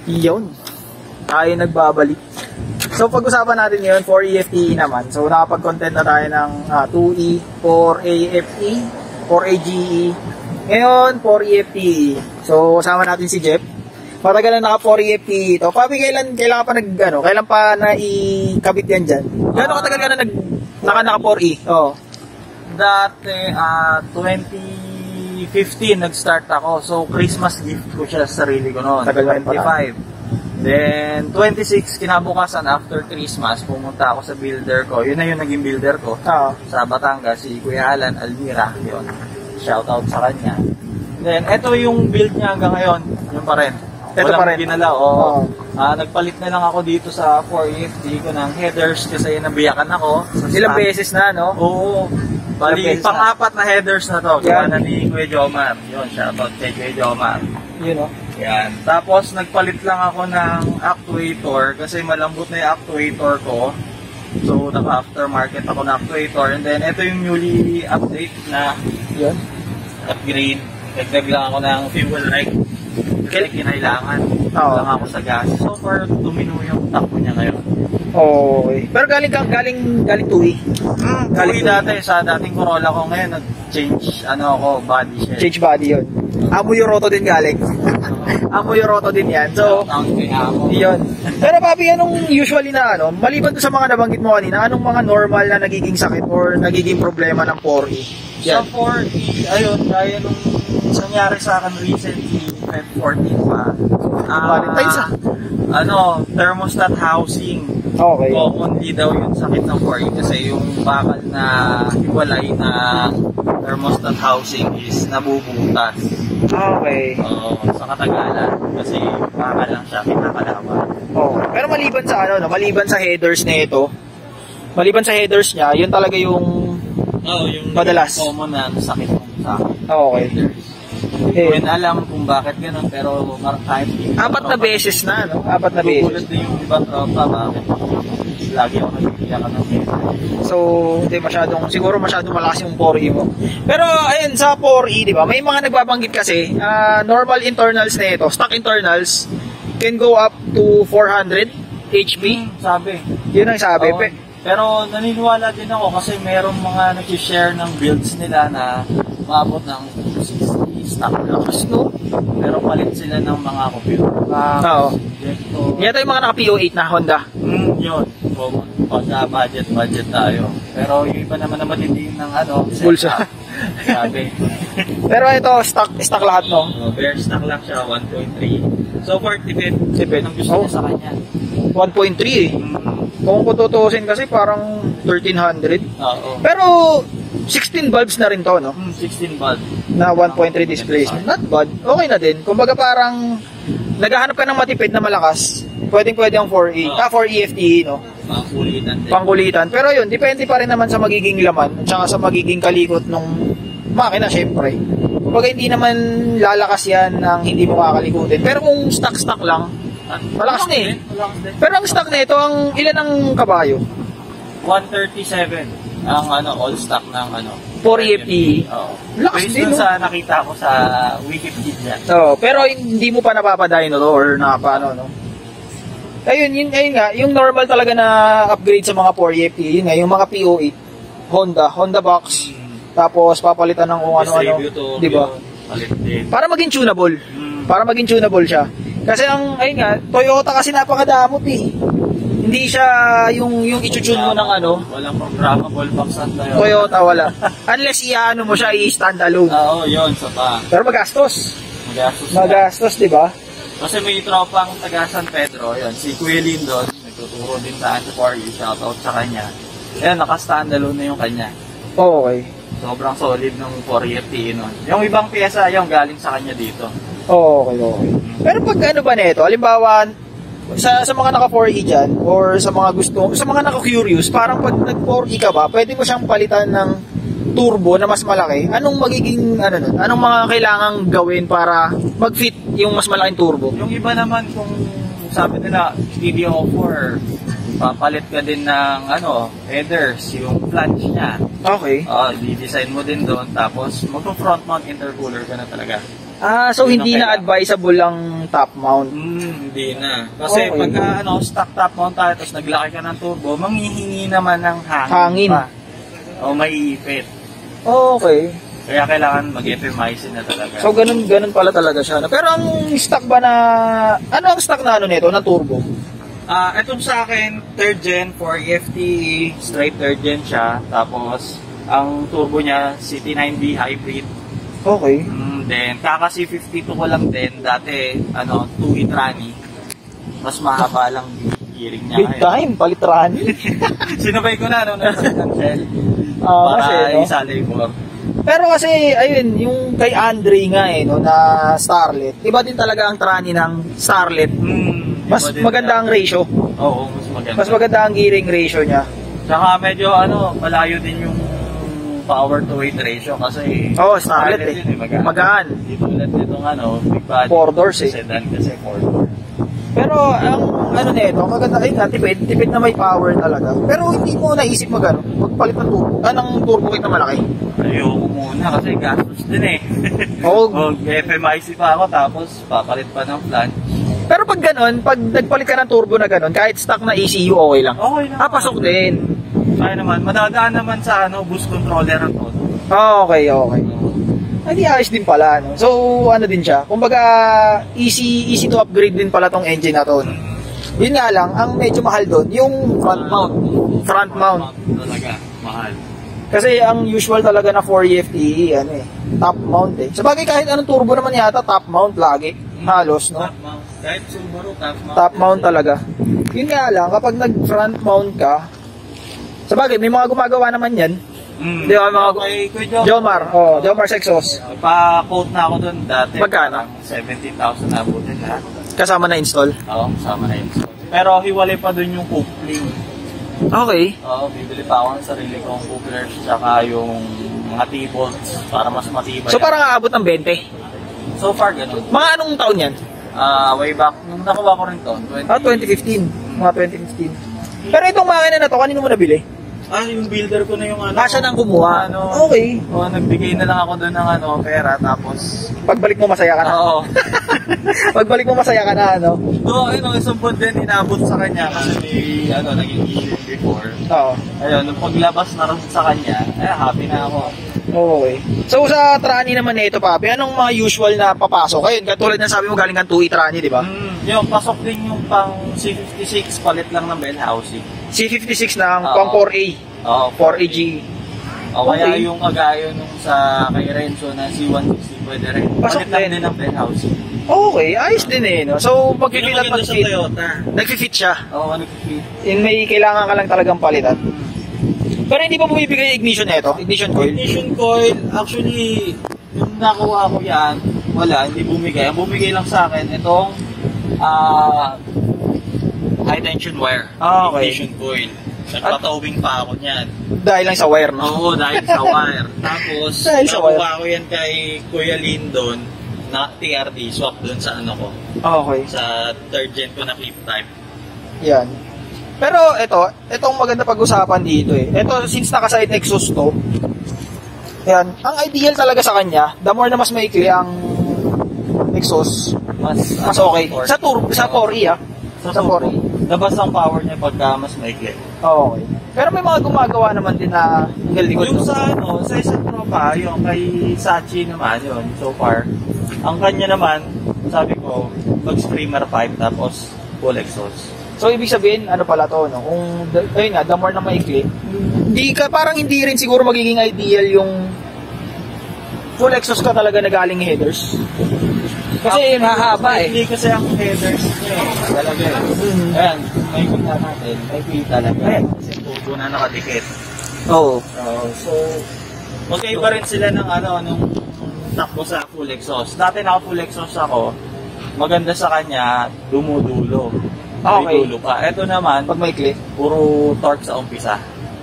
Yun. Tayo nagbabalik. So, pag-usapan natin ngayon, 4E-FTE naman. So, nakapag-content na tayo ng 2E, 4A-FE, 4AGE. Ngayon, 4E-FTE. So, kasama natin si Jeff. Matagal na naka 4E-FTE ito. Papi, kailan ka pa kailan pa naikabit yan dyan? Gano'ng katagal ka na naka 4E? Oo. Dati, 2015 nag-start ako. So, Christmas gift ko siya sa sarili ko noon. Tagal na rin pala. 25. Then, 26, kinabukasan after Christmas, pumunta ako sa builder ko. Yun na yung naging builder ko. Sa Batangas, si Kuya Alan Almira. Yun. Shoutout sa kanya. Then, ito yung build niya hanggang ngayon. Yun pa rin. Ito pa rin. Ginala, oo. Nagpalit na lang ako dito sa 4E-FTE ko ng headers kasi nabiyakan ako. Ilang beses na, no? Oo. Bali, pang-apat na headers na to. Gawa na ni Kuya Jomar. Yun, shoutout kay Kuya Jomar. Yun, no? Yan. Tapos, nagpalit lang ako ng actuator kasi malambot na yung actuator ko. So, naka-aftermarket ako ng actuator. And then, ito yung newly update na upgrade. Nagdag lang ako ng fuel rack. Kasi kinailangan. Lang ako sa gas. So far, tumino yung takbo niya ngayon. Okay. Pero galing 2E. Galing dati sa dating Corolla ko ngayon, nag-change body siya. Change body yun. Amo yung roto din galing. Amo yung roto din yan. So, yun. Pero papi, anong usually na maliban to sa mga nabanggit mo kanina, anong mga normal na nagiging sakit or nagiging problema ng 4E? Sa 4E, ayun, gaya nung nangyari sa akin recently, Feb 14 pa. Thermostat housing. Okay. Commonly daw yung sakit ng 4E kasi yung bakal na hiwalay na thermostat housing is nabubutas. Okay. Sa katagalan kasi bakal lang siya, pinakalawan. Pero maliban sa maliban sa headers na ito, maliban sa headers niya, yun talaga yung yung madalas. Common na sakit ng sa akin. Okay. Hindi alam kung bakit gano'n, pero kahit 4 na beses na, no? 4 na beses. Tulad din yung ibang tropa, bakit lagi ako nagpipiyakan ng beses. So, siguro masyadong malakas yung 4E mo. Pero, ayun, sa 4E, di ba, may mga nagbabanggit kasi, normal internals na ito, stock internals, can go up to 400 HP. Sabi. Yun ang sabi. Pero naniniwala din ako kasi merong mga nag-share ng builds nila na maabot ng 60 stock lakas, no? Pero palit sila ng mga computer. Yan yung mga naka-PO8 na Honda. Yun. Pagka budget tayo. Pero yung iba naman matindi ng bulsa. Sabi. Pero ito, stock lahat, no? Bare stock lang siya, 1.3. So far, tipid ang gusto niya sa kanya. 1.3 eh. Kung tutuusin kasi parang 1,300. Pero 16 bulbs na rin to, no? 16 bulbs. Na 1.3 displacement. Not bad. Okay na din. Kumbaga parang naghahanap ka ng matipid na malakas. Pwede ang 4E. 4E-FTE, no? Pangkulitan. Pero yun, depende pa rin naman sa magiging laman at saka sa magiging kalikot nung makina, syempre. Kumbaga hindi naman lalakas yan ng hindi mo kakalikutin. Pero kung stock lang, malakas na eh. Pero ang stock na ito, ilan ang kabayo? 137 ang all stock ng 4E-FTE. Lakas din, no? Sa nakita ko sa Wikipedia. Pero hindi mo pa napapadayon or no? Ayun nga, yung normal talaga na upgrade sa mga 4E-FTE, yun nga, yung mga PO8, Honda box, tapos papalitan ng kung ano-ano, di ba? Para maging tunable. Para maging tunable siya. Kasi ayun nga, Toyota kasi napakadamot eh. Hindi siya yung i-tune mo ng walang programmable box at Toyota, wala. Unless mo siya i-stand alone. Yun, sa pa. Pero magastos. Magastos, di ba? Kasi may tropang taga San Pedro, yun, si Kuya Lindon, nagtuturo din sa 4E, shoutout sa kanya. Ayan, naka-standalone na yung kanya. Okay. Sobrang solid ng 4E-FTE nun. Yung ibang pyesa, yung galing sa kanya dito. Okay. Pero pag ba nito, halimbawa, sa mga naka 4E dyan, or sa mga naka-curious, parang pag nag-4E ka ba, pwede mo siyang palitan ng turbo na mas malaki. Anong magiging, anong mga kailangang gawin para mag-fit yung mas malaking turbo? Yung iba naman, kung sabi nila, TD04, papalit ka din ng headers, yung flange niya. Okay. Di-design mo din doon, tapos magpo-front mount intercooler ka na talaga. So Yun ang hindi na kailangan. advisable ang top mount. Hindi na. Kasi Okay. pagka stock top mount tayo, tapos naglaki ka ng turbo, manghihingi naman ng Hangin. pa. O maiipit. Okay. Kaya kailangan mag-FMIC na talaga. So ganun pala talaga siya. No? Pero ang stock ba na ano ang stock na ano nito na turbo? Itong sa akin, 3rd gen for EFTE, straight 3rd gen siya. Tapos, ang turbo niya, CT9B hybrid. Okay. Then, kaka C52 ko lang din. Dati, 2 Itrani. Mas mahaba lang gearing niya. Big time, palitran. Sinabay ko na, nasa Shell. Kasi, Para no? isalay ko. Pero kasi, ayun, yung kay Andre nga no, na Starlet, iba din talaga ang trani ng Starlet. Mas maganda ang ratio. Oo, mas maganda. Mas maganda ang gearing ratio niya. Tsaka medyo, malayo din yung power to weight ratio kasi Starlet yun, magaan. Di tulad nitong big body. 4 doors Sedan kasi 4 doors. Pero ang nito, maganda ay tipid na may power talaga. Pero hindi mo naisip magpalit ng turbo. Ng turbo kit na malaki. Ayoko muna kasi gastos din eh. Oo. FMIC pa ako tapos papalit pa ng flange. Pero pag gano'n, pag nagpalit ka ng turbo na gano'n, kahit stock na ECU, okay lang. Okay lang. Pasok din. Kaya naman, madadaan naman sa boost controller ang todo. Okay. Hindi ayos din pala, no? So, ano din siya. Kumbaga, easy to upgrade din pala tong engine na to. No? Yun nga lang, ang medyo mahal doon, yung front mount. Front mount. Talaga, mahal. Kasi ang usual talaga na 4EFTE, top mount eh. Sabagay kahit anong turbo naman yata, top mount lagi. Halos, no? Top mount. Kahit Subaru, top mount. Top mount talaga. Yun nga lang, kapag nag-front mount ka, sabagay, may mga gumagawa naman yan. Di ba, mga Jomar. Jomar Sexos. Pa-quote na ako doon dati. Magkano? 17,000 na abutin lahat. Kasama na install. Oo, kasama na yun. Pero hiwalay pa doon yung coupling. Okay. Oo, bibili pa ako ng sarili kong couplers tsaka yung mga T-bolts para mas matibay. So parang aabot ng 20. So far, ganun. Mga anong taon yan? Way back, nung nakuha ko rin to, 2015. Mga 2015. Pero itong makina na to, kanino mo nabili? Yung builder ko na yung Siya nang kumuha. Okay. Nagbigay na lang ako doon ng pera, tapos... Pagbalik mo masaya ka na. Oo. Pagbalik mo masaya ka na, So, isang buwan din inabot sa kanya kasi may, naging issue before. Oo. Ayun, nung paglabas na rin sa kanya, happy na ako. Okay. So, sa trani naman na ito, Papi, anong mga usual na papasok? Ayun, katulad na sabi mo, galing kang 2E trani, di ba? Yung pasok din yung pang C56, palit lang ng bell housing. C56 na pang 4A. Oo, 4AG. O kaya Okay. yung kagayo nung sa kay Renzo na C160, pwede rin. Pasok Palit lang din. din ng bell housing. Okay, ayos din no? So, pag-fit at Sa pag-fit, Toyota. nag-fit siya. Oo, nag-fit. May kailangan ka lang talagang palitan. Pero hindi pa bumibigay yung ignition nito, ignition coil. Ignition coil, actually, yung nakuha ko yan, wala, hindi bumigay. Ang bumigay lang sa akin, itong high tension wire. Okay. Ignition coil. Nagpatawing pa ako niyan. Dahil lang sa wire, no? Oo, dahil sa wire. Tapos, Dahil sa nakuha ko yan kay Kuya Lindon na TRD, swap doon sa ko. Okay. Sa 3rd gen ko na clip type. Yan. Pero itong maganda pag-usapan dito Ito, since naka-side exhaust to, yan, ang ideal talaga sa kanya, the more na mas maikli ang exhaust, mas okay. Sa 4E Sa 4E. Labas ang power niya pagka mas maikli. Okay. Pero may mga gumagawa naman din na galikod. Yung sa isang tropa, yung kay Sachi naman yun, so far. Ang kanya naman, sabi ko, mag-streamer pipe tapos full exhaust. So, ibig sabihin, ano pala to, no? Kung, ayun nga, the more na maikli, parang hindi rin siguro magiging ideal yung full exhaust ka talaga na galing headers. Kasi yun, hahaba Hindi kasi ang headers niya talaga Ayan, may kita natin, may kita talaga. Kasi turbo na nakadikit. Oo. So, magkaiba rin sila ng nung takbo sa full exhaust. Dati naka full exhaust ako, maganda sa kanya, dumudulo. Okay. May dulo pa. Ito naman, Pag maikli. puro torque sa umpisa.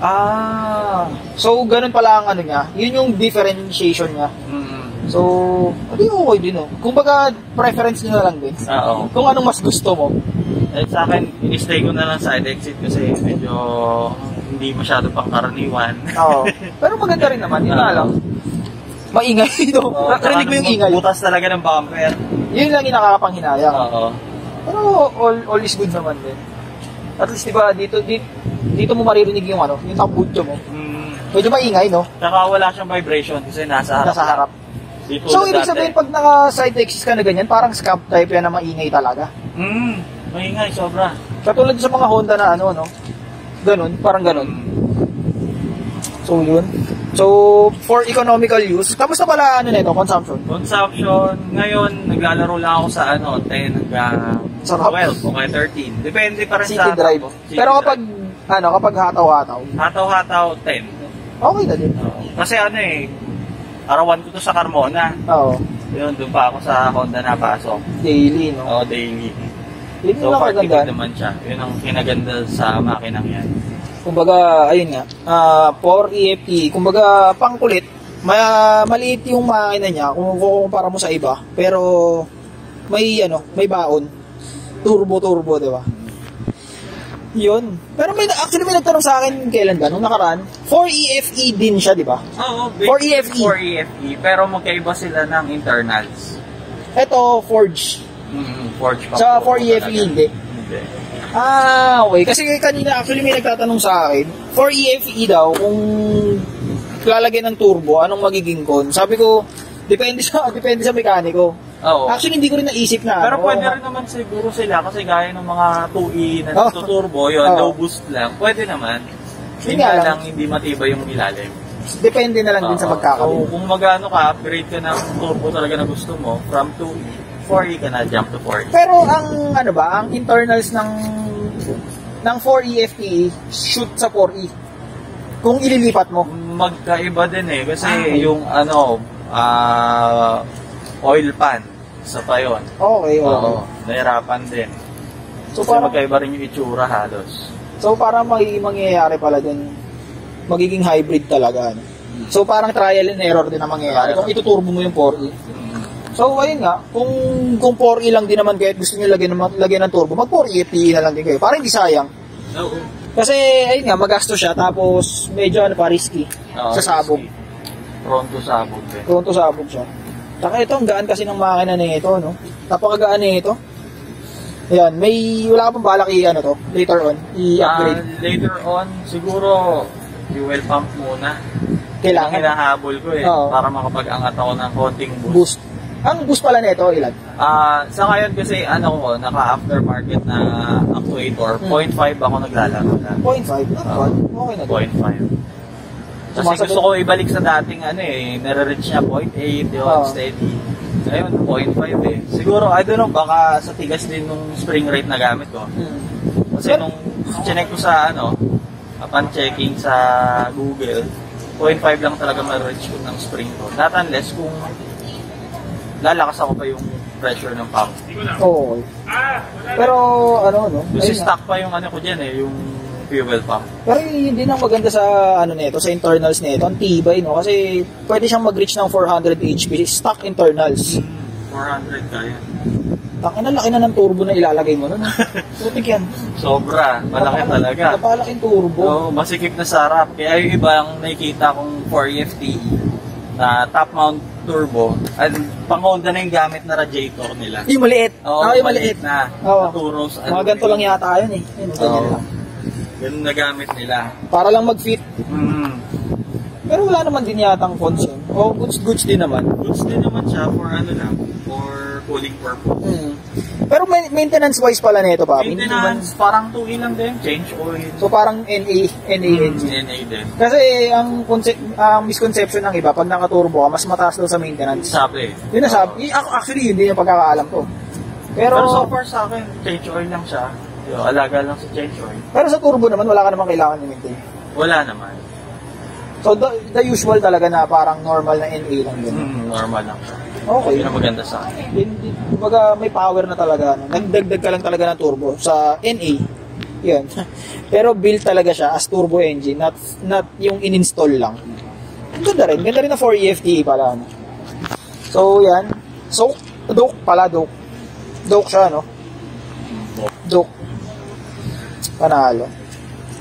So, ganun pala ang niya. Yun yung differentiation niya. So, okay din Kumbaga, preference nyo na lang din. Oo. Kung anong mas gusto mo. Sa akin, in-stay ko na lang side exit kasi medyo hindi masyado pang karaniwan. Oo. Pero maganda rin naman, yun nga lang. maingay ito. Narinig mo yung ingay. Butas talaga ng bumper. Yun lang yung nakakapanghinayang. Oo. Pero all is good naman din. At least diba, dito mo maririnig yung ano, yung tambutso mo. Medyo maingay, no? Saka wala siyang vibration kasi nasa harap. Nasa harap. Dito So, ibig sabihin, pag naka-side exist ka na ganyan, parang scab type yan na maingay talaga. Maingay, sobra. Katulad sa mga Honda na ano, no? Ganun, parang ganun. So, yun. So, for economical use, kamusta pala ano nito, consumption? Consumption, ngayon, naglalaro lang ako sa 10 hanggang 12 o kaya 13. Depende pa rin City sa drive. Pero kapag, kapag hataw-hataw, hataw-hataw, 10. okay na din. Kasi arawan ko to sa Carmona. Oo. Yun, doon pa ako sa Honda napasok. Daily, no? Oo, daily. Yun So, lang party kaganda. naman siya. Yun ang kinaganda sa makinang yan. Kumbaga, ayun nga, for EFT, kumbaga, pangkulit, maliit yung makina niya kung kumpara mo sa iba, pero may baon. Turbo, di ba? Yun. Pero actually may nagtanong sa akin kailan ba, nung nakaraan, for EFE din siya, di ba? Oo, For EFE. For EFE, pero magkaiba sila ng internals. Ito, Forge. Forge pa. Sa for EFE, hindi. Okay. Kasi kanina actually may nagtatanong sa akin, for EFE daw, kung lalagyan ng turbo, anong magiging con? Sabi ko, depende sa mekaniko. Oo. Actually, hindi ko rin naisip na. Pero pwede rin naman siguro sila kasi gaya ng mga 2E na nagtuturbo, yun, low boost lang. Pwede naman. Hindi lang hindi matibay yung ilalim. Depende na lang din sa magkakabit. So, kung magano ka, upgrade ka ng turbo talaga na gusto mo, from 2E, 4E ka na, jump to 4E. Pero ang internals ng 4E FTE shoot sa 4E. Kung ililipat mo. Magkaiba din kasi yung oil pan sa pa yun. Okay. Oo, nahirapan din. So, kasi magkaiba rin yung itsura halos. So parang mangyayari pala dun, magiging hybrid talaga. So parang trial and error din ang mangyayari kung ituturbo mo yung 4E. So ayun nga, kung 4E lang din naman kahit gusto niyo lagyan ng turbo, mag 4E FTE na lang din kayo. Para hindi sayang. Oo. Kasi ayun nga, magasto siya tapos medyo risky sa sabog. Prone to sabog din. Prone to sabog siya. Saka ito, ang gaan kasi ng makina na ito, no? Napakagaan na ito. Ayan, wala ka pang balak later on, i-upgrade. Later on, siguro, fuel pump muna. Kailangan. Hinahabol ko para makapag-angat ako ng konting boost. Ang boost pala nito, ilan? Sa ngayon kasi, naka-aftermarket na actuator, 0.5 ako naglalaro na. 0.5? Okay na. 0.5. Kasi gusto ko ibalik sa dating nare-reach niya 0.8, yun, steady. Ngayon, 0.5 Siguro, I don't know, baka sa tigas din nung spring rate na gamit ko. Kasi nung chinek ko sa upon checking sa Google, 0.5 lang talaga ma-reach ko ng spring ko. Not unless kung lalakas ako pa yung pressure ng pump. Oo. Pero, Kasi stock pa yung ko dyan yung fuel pump. Pero yun din ang maganda sa nito, sa internals nito, ang tibay, no? Kasi pwede siyang mag-reach ng 400 HP, stock internals. 400 kaya. Laki na ng turbo na ilalagay mo nun. Putik yan. Sobra, malaki talaga. Napalaking turbo. So, masikip na sarap. Kaya yung iba ang nakikita kong 4FTE na top mount turbo, at pang Honda na yung gamit na radiator nila. Yung maliit. Yung maliit na. Naturos. Mga ganito lang yata yun Ganun na gamit nila. Para lang mag-fit. Pero wala naman din yatang cons yun. Goods din naman. Goods din naman siya for for cooling purpose. Pero maintenance wise pala nito, pa. Maintenance, parang 2E lang din. Change oil. So parang NA engine. NA din. Kasi ang misconception ng iba, pag nakaturbo ka, mas mataas daw sa maintenance. Sabi. Yun na sabi. Actually, yun din yung pagkakaalam ko. Pero so far sa akin, change oil lang siya. Alaga lang sa change oil. Pero sa turbo naman, wala ka naman kailangan i-maintain. Wala naman. So the usual talaga na parang normal na NA lang din. Normal lang siya. Okay. Yun ang maganda sa akin. Kumbaga may power na talaga. Nagdagdag ka lang talaga ng turbo sa NA. Yan. Pero built talaga siya as turbo engine, not yung in-install lang. Ganda rin. Ganda rin na 4E-FTE pala. So yan. So, Duke pala, Duke. Duke siya, no? Duke. Panalo.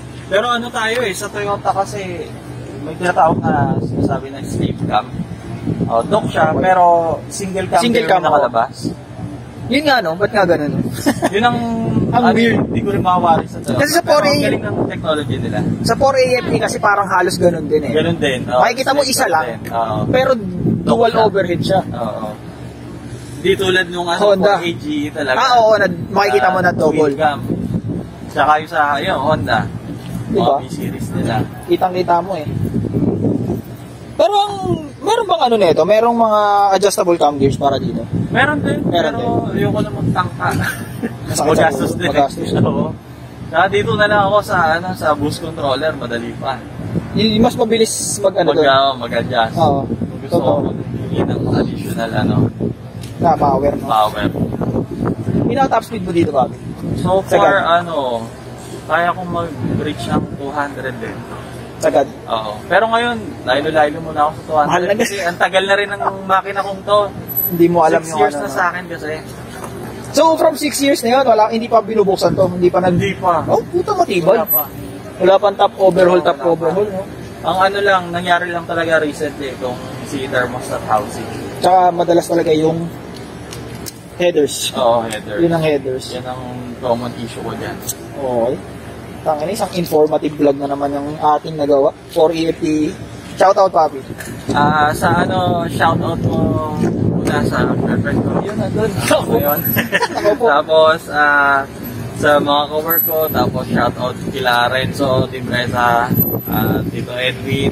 Pero tayo sa Toyota kasi may tinatawag na sinasabi na sleep cam. Oh, dock siya, pero single cam Single yung cam, nakalabas. Yun nga, no? Ba't nga ganun? Yun ang, weird. Hindi ko rin makawari sa Kasi sa pero 4A ang galing ng technology nila. Sa 4AFE kasi parang halos ganun din eh. Ganun din. Makikita mo isa lang, Oo. pero dual siya. overhead siya. Oo. Di tulad nung Honda. 4AG talaga. Oo, makikita mo na double. Twin cam. Tsaka yung sa Honda. Diba? B-series nila. Kitang-kita mo eh. Pero meron bang ano nito? Merong mga adjustable cam gears para dito? Meron din. Meron pero ayoko na magtangka. Masakit sa Magastos ulo, din. magastos. Oo. Tsaka dito na lang ako sa boost controller. Madali pa. Yung mas mabilis doon. Mag-adjust. Oo. Kung gusto ko magpili ng additional Na power, no? power. Top speed mo dito, Bobby? So Sagad. far, kaya kong mag-reach ng 200 din. Sagad. Oo. Pero ngayon, laylo-laylo muna ako sa 200. Mahal na kasi ang tagal na rin ng makina kong to. Hindi mo alam 6 yung years ano. na sa akin kasi. So, from 6 years na yun, hindi pa binubuksan to? Hindi pa Hindi pa. Oh, puta matibay. Wala pa. Wala pang top overhaul, Wala top pa. overhaul, no? Ang nangyari lang talaga recently itong si thermostat housing. Tsaka madalas talaga yung headers. Oo, header. Yun ang headers. Yan ang common issue ko dyan. Okay. Tangina, isang informative vlog na naman yung ating nagawa for EFT. Shoutout, Papi. Shoutout mo muna sa girlfriend ko. Yun, nandun. Yun. Ako po. Tapos, sa mga cowork ko, tapos shoutout kila Renzo, Team Reza, Tito Edwin,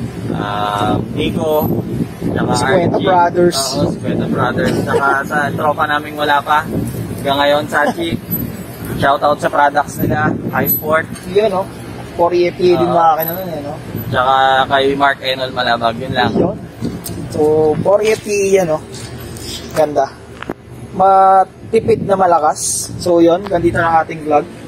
Nico, saka Squenta RG. Brothers. Oo, Squenta Brothers. Saka sa tropa naming wala pa. Hanggang ngayon, Sachi. Shoutout sa products nila, High Sport. Yun, no? For EFT din makakina nun, no? Tsaka kay Mark Enol Malabag, yun lang. Yun. So, for EFT, no? Ganda. Matipid na malakas. So, yun. Gandito na ating vlog.